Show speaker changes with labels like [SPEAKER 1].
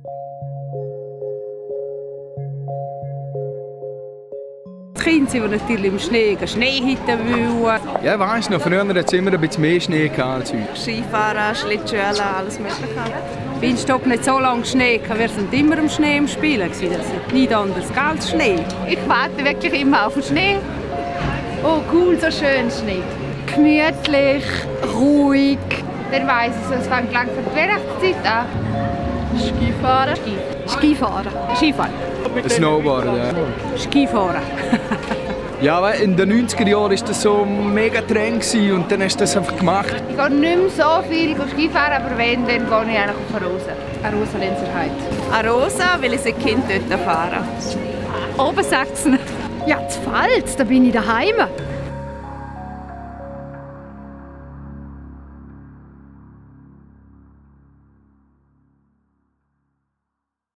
[SPEAKER 1] Die Kinder sind natürlich im Schnee Schneehütten wollen.
[SPEAKER 2] Ja, weißt du noch, früher hat es immer ein bisschen mehr Schnee gehabt.
[SPEAKER 3] Skifahren, Schlittschuhen, alles Mögliche.
[SPEAKER 1] Bei uns hat nicht so lange Schnee. Wir sind immer im Schnee im Spielen. Das ist nicht anders als Schnee.
[SPEAKER 4] Ich warte wirklich immer auf den Schnee. Oh cool, so schön Schnee. Gemütlich, ruhig. Dann weiss ich, es fängt langsam die Weihnachtszeit an. Skifahren. Skifahren.
[SPEAKER 1] Skifahren.
[SPEAKER 2] Snowboarden, ja.
[SPEAKER 1] Skifahren.
[SPEAKER 2] Ja, weil in den 90er Jahren war das so mega Trend und dann hast du das einfach gemacht.
[SPEAKER 4] Ich gehe nicht mehr so viel Skifahren, aber wenn, dann gehe ich eigentlich auf Arosa.
[SPEAKER 1] Arosa Lenzerheide.
[SPEAKER 3] Arosa, weil ich als Kind dort fahren.
[SPEAKER 1] Obersachsen.
[SPEAKER 4] Ja, zu Pfalz, da bin ich daheim.